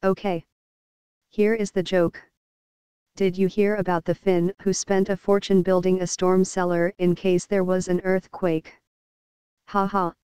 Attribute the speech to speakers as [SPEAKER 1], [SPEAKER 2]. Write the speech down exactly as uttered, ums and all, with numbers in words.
[SPEAKER 1] Okay. Here is the joke. Did you hear about the Finn who spent a fortune building a storm cellar in case there was an earthquake? Ha ha.